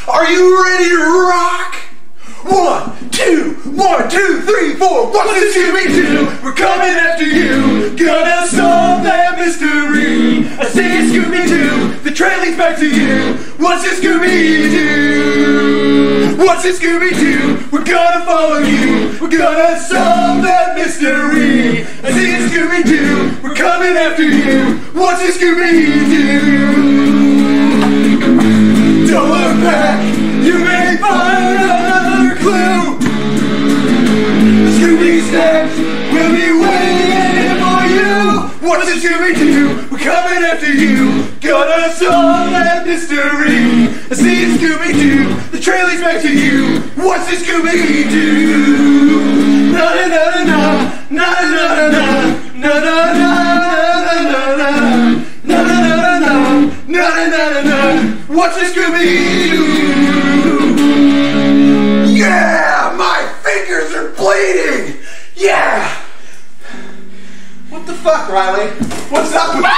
Are you ready to rock? 1, 2, 1, 2, 3, 4. What's this Scooby-Doo? We're coming after you. Gonna solve that mystery. I say Scooby-Doo. The trail leads back to you. What's this Scooby-Doo? What's this Scooby-Doo? We're gonna follow you. We're gonna solve that mystery. I say Scooby-Doo. We're coming after you. What's this Scooby-Doo? Don't look back. You may find another clue. Scooby's next. We'll be waiting for you. What's this Scooby-Doo? We're coming after you. Gonna solve that mystery. I see it, Scooby-Doo. The trail leads back to you. What's this Scooby-Doo? Na na na na na na na na na na na na. What's this Scooby-Doo? Yeah, my fingers are bleeding. Yeah. What the fuck, Riley? What's up with...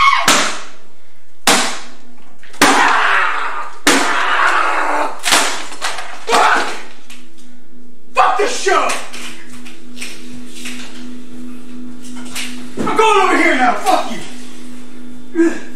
Fuck this show! I'm going over here now, fuck you!